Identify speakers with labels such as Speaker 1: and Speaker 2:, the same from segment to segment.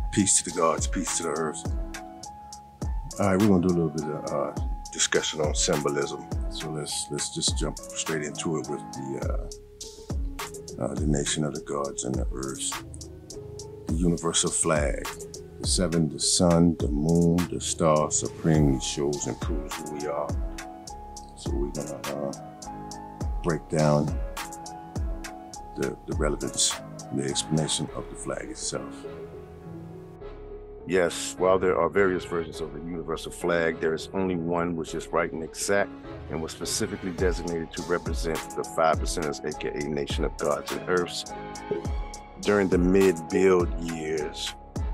Speaker 1: Peace to the gods, peace to the earth. All right, we're gonna do a little bit of discussion on symbolism. So let's just jump straight into it with the nation of the gods and the earth, the universal flag, the seven, the sun, the moon, the star supremely shows and proves who we are. So we're gonna break down the relevance, the explanation of the flag itself. Yes, while there are various versions of the universal flag, there is only one which is right and exact and was specifically designated to represent the 5%ers, aka nation of gods and earths, during the mid-build years.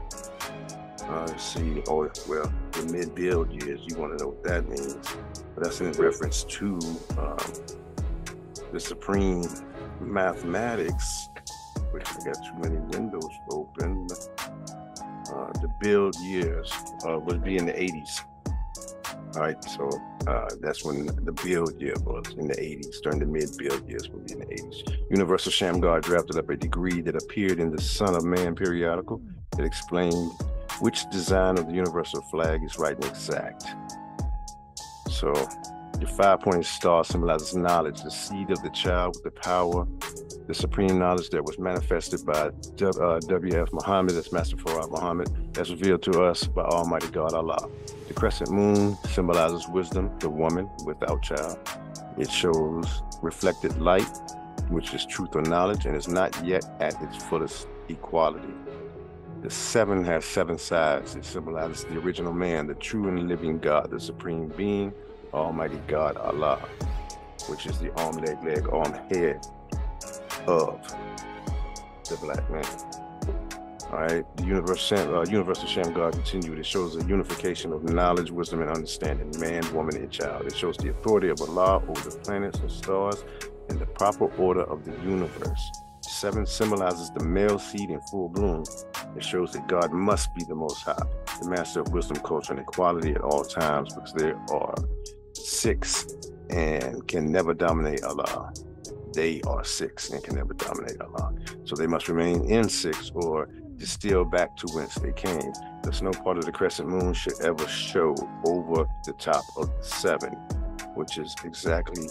Speaker 1: The mid-build years, you want to know what that means. But that's in reference to the supreme mathematics, which I got too many windows open. The build years would be in the 80s. All right, so that's when the build year was, in the 80s. During the mid-build years would be in the 80s. Universal Shamgar drafted up a decree that appeared in the Son of Man periodical that explained which design of the universal flag is right and exact. So the 5-pointed star symbolizes knowledge, the seed of the child with the power, the supreme knowledge that was manifested by W.F. Muhammad, that's Master Farad Muhammad, as revealed to us by Almighty God Allah. The crescent moon symbolizes wisdom, the woman without child. It shows reflected light, which is truth or knowledge, and is not yet at its fullest equality. The 7 has 7 sides. It symbolizes the original man, the true and living God, the supreme being, Almighty God Allah, which is the arm, leg, arm, head of the black man. All right, the universal Shamgar continued. It shows a unification of knowledge, wisdom, and understanding, man, woman, and child. It shows the authority of Allah over the planets and stars and the proper order of the universe. 7 symbolizes the male seed in full bloom. It shows that God must be the Most High, the master of wisdom, culture, and equality at all times, because there are 6 and can never dominate Allah. They are 6 and can never dominate Allah. So they must remain in 6 or distill back to whence they came. Thus no part of the crescent moon should ever show over the top of the 7, which is exactly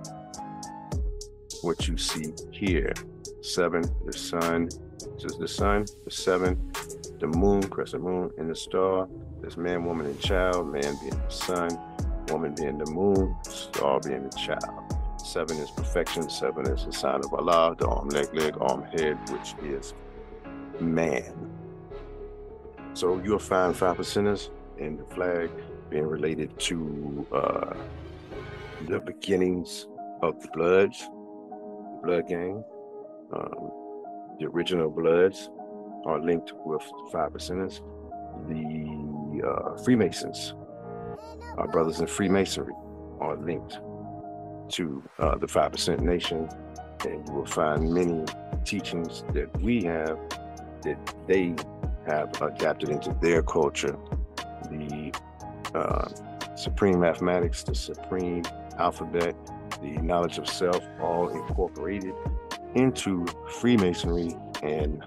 Speaker 1: what you see here. 7, the sun, the 7, the moon, crescent moon, and the star. There's man, woman, and child, man being the sun, woman being the moon, star being the child. 7 is perfection. 7 is the sign of Allah, the arm, leg, arm, head, which is man. So you'll find 5%ers in the flag being related to the beginnings of the Bloods, the Blood Gang. The original Bloods are linked with 5%ers. The Freemasons, our brothers in Freemasonry, are linked to the 5% nation, and you will find many teachings that we have that they have adapted into their culture. The supreme mathematics, the supreme alphabet, the knowledge of self, all incorporated into Freemasonry and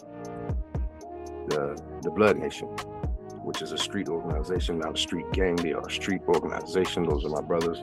Speaker 1: the Blood Nation, which is a street organization, not a street gang. They are a street organization. Those are my brothers.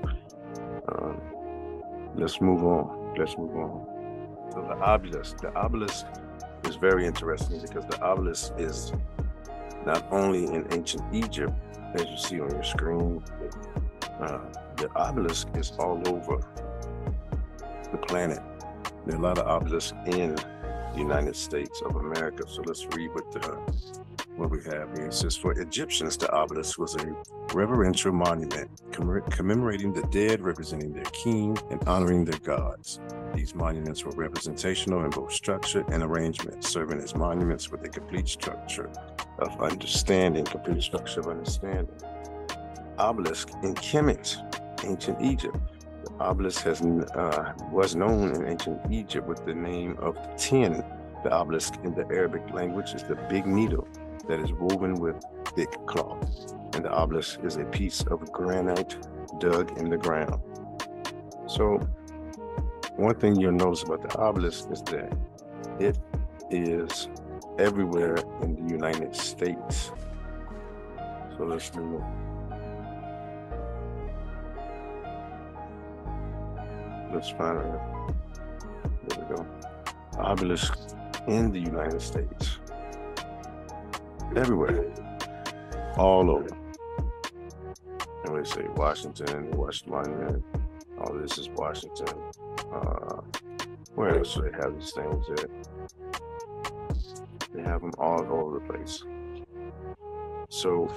Speaker 1: Let's move on. So the obelisk is very interesting, because the obelisk is not only in ancient Egypt, as you see on your screen. The obelisk is all over the planet. There are a lot of obelisks in the United States of America. So let's read what we have here. It says, for Egyptians, the obelisk was a reverential monument commemorating the dead, representing their king, and honoring their gods. These monuments were representational in both structure and arrangement, serving as monuments with a complete structure of understanding. Obelisk in Kemet, ancient Egypt. The obelisk was known in ancient Egypt with the name of the 10. The obelisk in the Arabic language is the big needle that is woven with thick cloth, and the obelisk is a piece of granite dug in the ground. So one thing you'll notice about the obelisk is that it is everywhere in the United States. So let's do it. Let's find it. There we go. Obelisk in the United States. Everywhere. All over. And we say Washington, West Monument. All this is Washington. Where else do they have these things at? They have them all over the place. So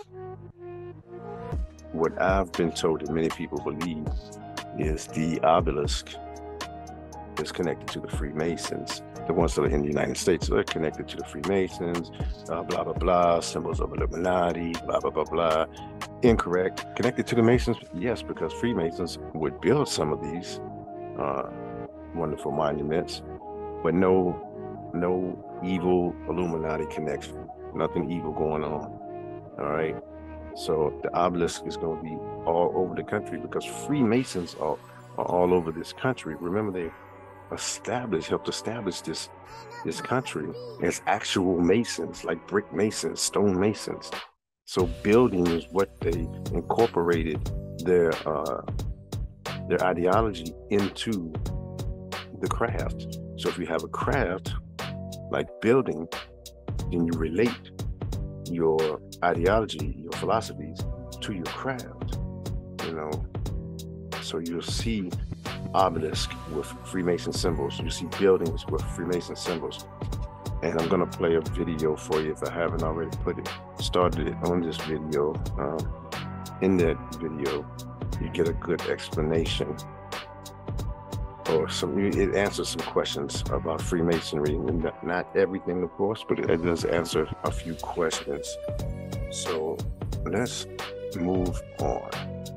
Speaker 1: what I've been told that many people believe is the obelisk is connected to the Freemasons. The ones that are in the United States, so they're connected to the Freemasons, blah, blah, blah, symbols of Illuminati, blah, blah, blah, blah. Incorrect. Connected to the Masons? Yes, because Freemasons would build some of these wonderful monuments, but no evil Illuminati connection. Nothing evil going on. All right. So the obelisk is going to be all over the country because Freemasons are all over this country. Remember, they helped establish this country as actual Masons, like brick Masons, stone Masons. So building is what they incorporated their ideology into the craft. So if you have a craft like building, then you relate your ideology, your philosophies to your craft, you know. So you'll see obelisk with Freemason symbols. You see buildings with Freemason symbols. And I'm gonna play a video for you if I haven't already started it on this video. In that video, you get a good explanation, or it answers some questions about Freemasonry. And not everything, of course, but it does answer a few questions. So let's move on.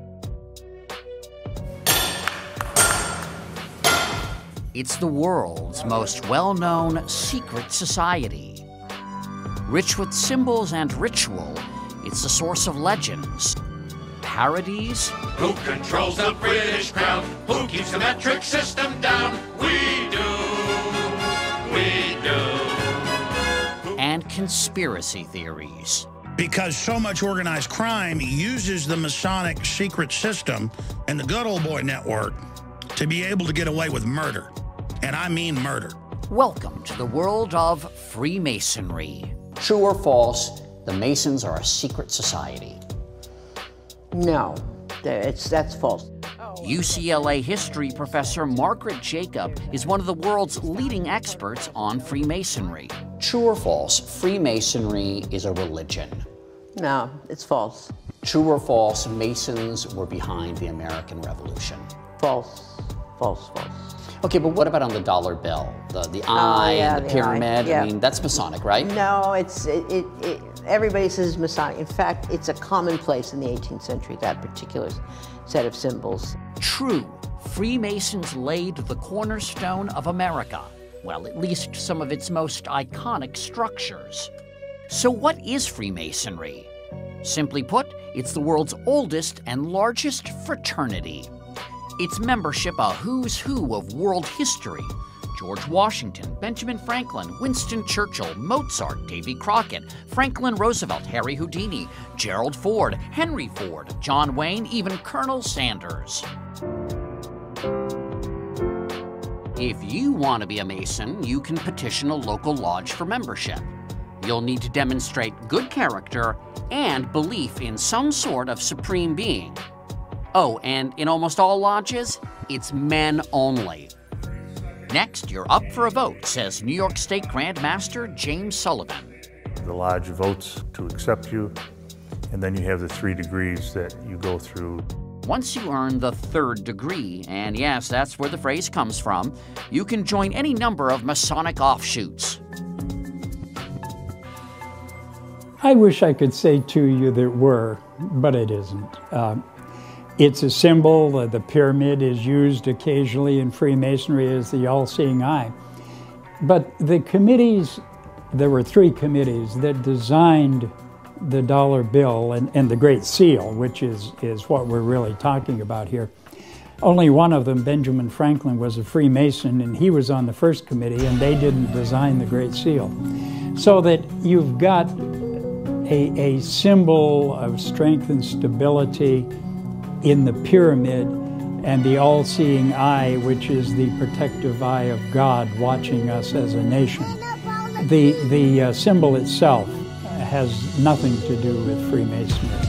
Speaker 2: It's the world's most well-known secret society. Rich with symbols and ritual, it's a source of legends, parodies.
Speaker 3: Who controls the British crown? Who keeps the metric system down? We do. We do.
Speaker 2: And conspiracy theories.
Speaker 4: Because so much organized crime uses the Masonic secret system and the good old boy network to be able to get away with murder. And I mean murder.
Speaker 2: Welcome to the world of Freemasonry.
Speaker 5: True or false, the Masons are a secret society?
Speaker 6: No, that's false.
Speaker 2: UCLA history professor Margaret Jacob is one of the world's leading experts on Freemasonry.
Speaker 5: True or false, Freemasonry is a religion?
Speaker 6: No, it's false.
Speaker 5: True or false, Masons were behind the American Revolution?
Speaker 6: False, false, false.
Speaker 5: Okay, but what about on the dollar bill? The eye and the pyramid?
Speaker 6: Yeah.
Speaker 5: I mean, that's Masonic, right?
Speaker 6: No, everybody says Masonic. In fact, it's a commonplace in the 18th century, that particular set of symbols.
Speaker 2: True, Freemasons laid the cornerstone of America. Well, at least some of its most iconic structures. So what is Freemasonry? Simply put, it's the world's oldest and largest fraternity. Its membership a who's who of world history. George Washington, Benjamin Franklin, Winston Churchill, Mozart, Davy Crockett, Franklin Roosevelt, Harry Houdini, Gerald Ford, Henry Ford, John Wayne, even Colonel Sanders. If you want to be a Mason, you can petition a local lodge for membership. You'll need to demonstrate good character and belief in some sort of supreme being. Oh, and in almost all lodges, it's men only. Next, you're up for a vote, says New York State Grand Master James Sullivan.
Speaker 7: The lodge votes to accept you, and then you have the 3 degrees that you go through.
Speaker 2: Once you earn the 3rd degree, and yes, that's where the phrase comes from, you can join any number of Masonic offshoots.
Speaker 8: I wish I could say to you there were, but it isn't. It's a symbol. The pyramid is used occasionally in Freemasonry as the all-seeing eye. But the committees, there were 3 committees that designed the dollar bill and the Great Seal, which is what we're really talking about here. Only one of them, Benjamin Franklin, was a Freemason, and he was on the first committee, and they didn't design the Great Seal. So that you've got a symbol of strength and stability in the pyramid, and the all-seeing eye, which is the protective eye of God watching us as a nation. The symbol itself has nothing to do with Freemasonry.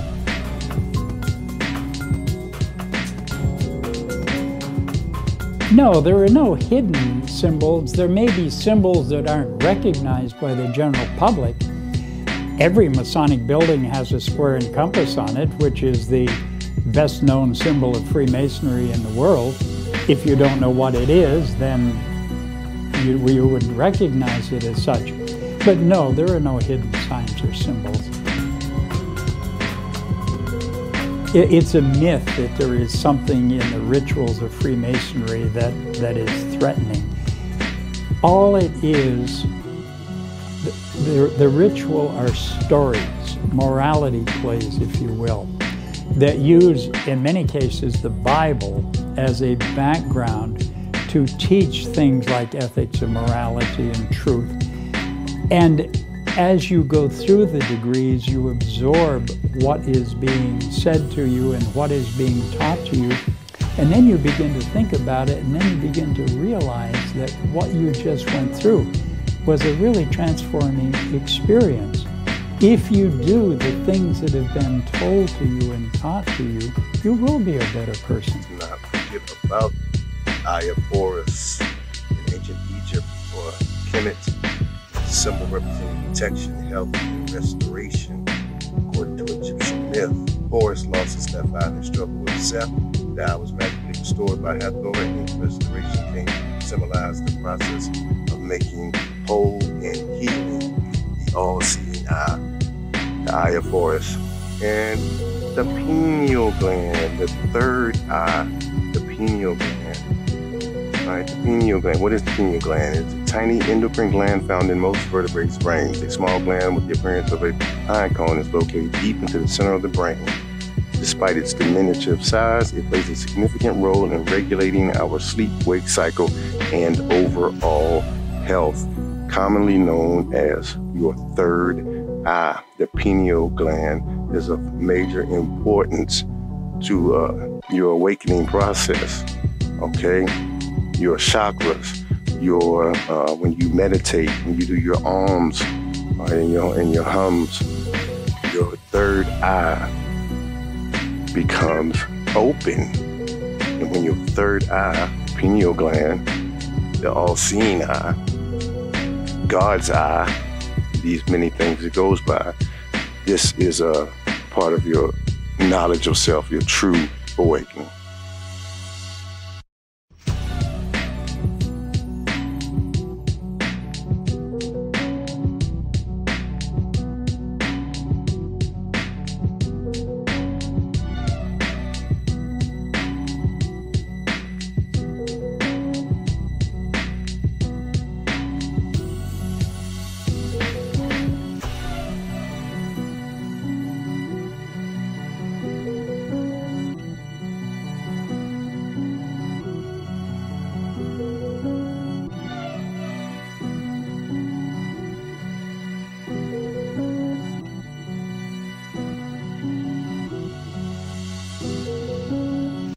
Speaker 8: No, there are no hidden symbols. There may be symbols that aren't recognized by the general public. Every Masonic building has a square and compass on it, which is the best known symbol of Freemasonry in the world. If you don't know what it is, then you would recognize it as such. But no, there are no hidden signs or symbols. It's a myth that there is something in the rituals of Freemasonry that is threatening. All it is, the ritual are stories, morality plays, if you will, that use, in many cases, the Bible as a background to teach things like ethics and morality and truth. And as you go through the degrees, you absorb what is being said to you and what is being taught to you. And then you begin to think about it, and then you begin to realize that what you just went through was a really transforming experience. If you do the things that have been told to you and taught to you, you will be a better person.
Speaker 1: Do not forget about Eye of Horus in ancient Egypt, or Kemet, symbol representing protection, health, and restoration. According to Egyptian myth, Horus lost his left eye in the struggle with Seth. The eye was magically restored by Hathor, and his restoration came to symbolize the process of making whole and healing the all-seeing eye, the Eye of Horus. And the pineal gland, the third eye, the pineal gland. All right, the pineal gland. What is the pineal gland? It's a tiny endocrine gland found in most vertebrates' brains. A small gland with the appearance of a pine cone is located deep into the center of the brain. Despite its diminutive size, it plays a significant role in regulating our sleep-wake cycle and overall health, commonly known as your third eye. The pineal gland is of major importance to your awakening process, okay? Your chakras, your when you meditate, when you do your alms and your hums, your third eye becomes open. And when your third eye, pineal gland, the all-seeing eye, God's eye, these many things it goes by, this is a part of your knowledge of self, your true awakening.